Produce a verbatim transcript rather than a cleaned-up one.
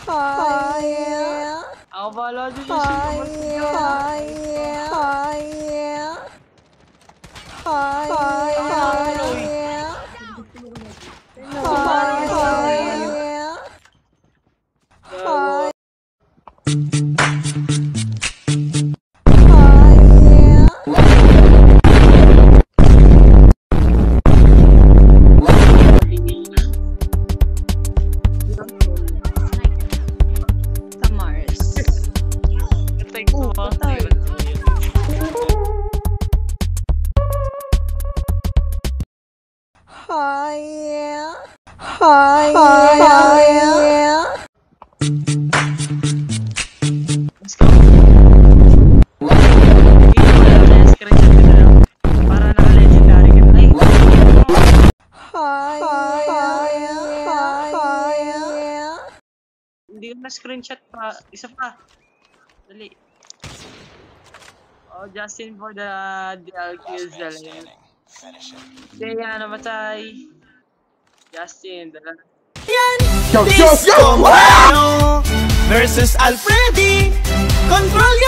Ako bahala dyan yung Hindi ko na-screenshot pa. Isa pa. Dali. Oh, Justin for the D L kills dali. Sige, yan. Namatay. Justin, dala. Yo, yo, yo! Versus Alfredi! Control